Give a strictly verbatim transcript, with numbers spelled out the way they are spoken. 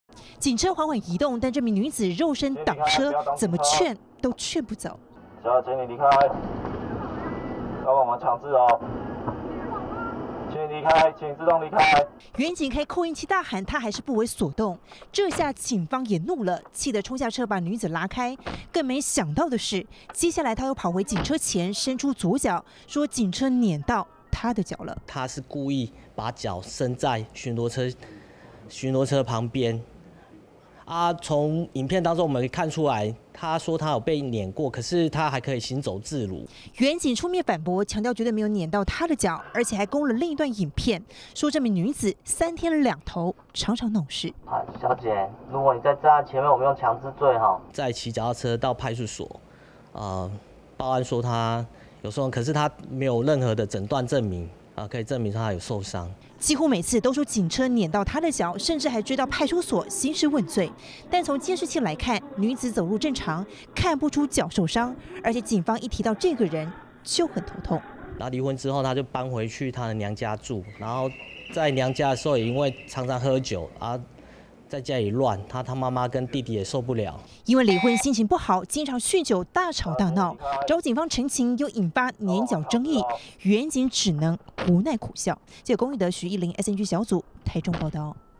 警车缓缓移动，但这名女子肉身挡车，怎么劝都劝不走。 小姐，请你离开，要帮忙强制哦。 请离开，请自动离开。 远警开扩音器大喊，他还是不为所动。这下警方也怒了，气得冲下车把女子拉开。更没想到的是，接下来他又跑回警车前，伸出左脚，说警车碾到他的脚了。 他是故意把脚伸在巡逻车巡逻车旁边。啊，从影片当中我们可以看出来，他说他有被碾过，可是他还可以行走自如。 远警出面反驳，强调绝对没有碾到他的脚，而且还供了另一段影片，说这名女子三天两头常常闹事。 啊，小姐，如果你再站在前面，我们用强制罪哈。 在骑脚踏车到派出所，呃，报案说他有受伤，可是他没有任何的诊断证明啊，可以证明他有受伤。 几乎每次都说警车碾到他的脚，甚至还追到派出所兴师问罪。但从监视器来看，女子走路正常，看不出脚受伤。而且警方一提到这个人就很头痛。 然后离婚之后，他就搬回去他的娘家住。然后在娘家的时候，也因为常常喝酒啊，在家里乱，他他妈妈跟弟弟也受不了。 因为离婚心情不好，经常酗酒，大吵大闹，找警方陈情，又引发年角争议。远警只能无奈苦笑。记者龚玉德、徐艺玲 S N G 小组台中报道。